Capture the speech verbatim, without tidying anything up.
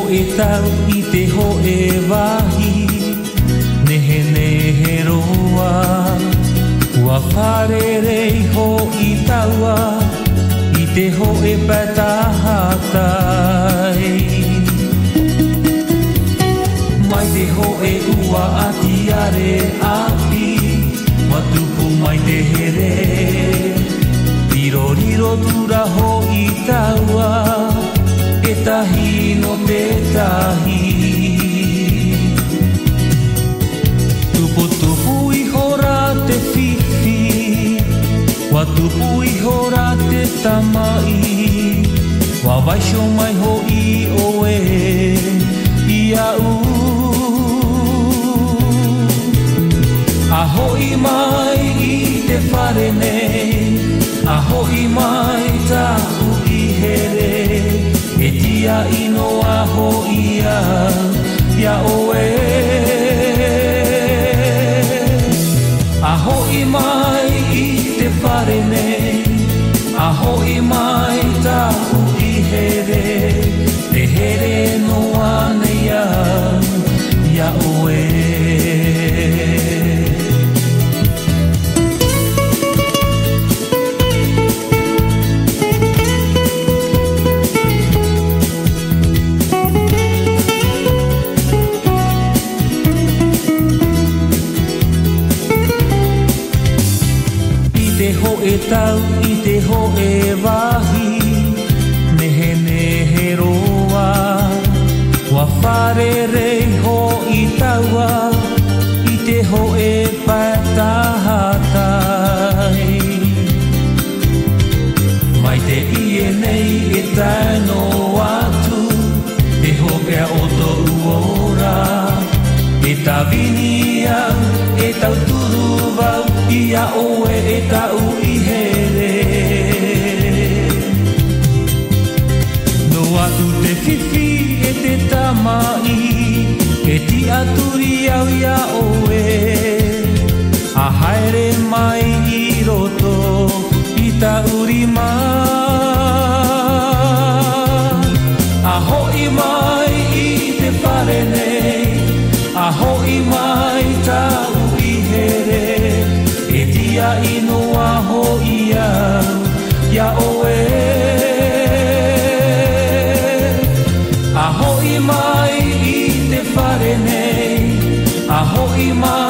e tau i te ho e wahi Nehe nehe roa Ua wharerei ho i taua I te ho e patahatai Mai te ho e ua ati are api Matupu mai te here Riro riro tura ho i taua E tahi no te tahi Tupu tupu i hora te whiwhi Wa tupu i hora te tamai Wa waisho mai ho i oe Ia u Aho i mai i te whare nei Aho i mai tahu i here E tia ino aho ia Ia oe Aho i mai i te whare nei Aho i mai tahu i here Te here no ane ia Ia oe E tau i te ho e wahi Nehe nehe roa Wa wharerei ho i taua I te ho e patahatai Mai te ie nei e taino atu Te ho pea o to uora E ta vini au e tau turu vau Ia oe e tau i here No atu te whiwhi e te tamai E ti aturi au ia oe A haere mai i roto I ta uri mai A hoi mai i te whare nei A hoi mai tau i here E tia ino aho ia, ia oe Aho i mai i te whare nei Aho i mai